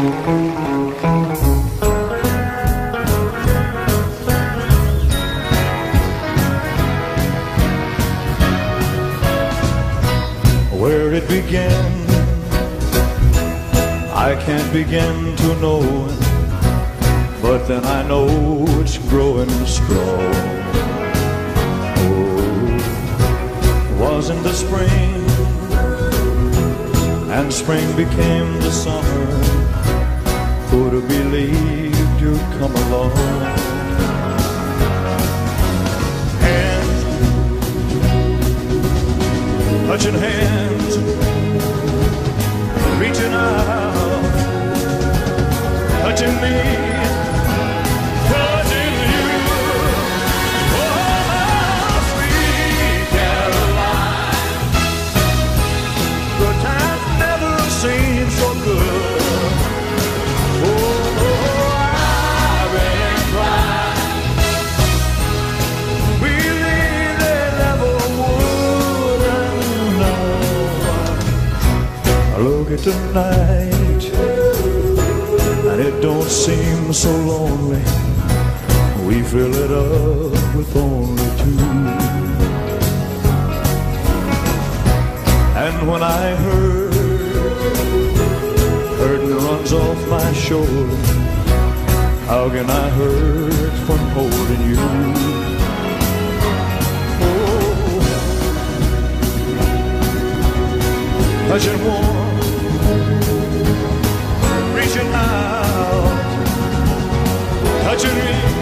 Where it began, I can't begin to know, but then I know it's growing strong. Oh, was in the spring, and spring became the summer. Who'd have believed you'd come along? Hands, touching hands, reaching out, touching me, touching you. Oh, sweet Caroline, good times never seem so good. Oh, I've been crying, believe they never would. And now I look at tonight, and it don't seem so lonely. We fill it up with only two. And when I hurting runs off my shoulder, how can I hurt when holding you? Oh, touching warm, reaching out, touching me.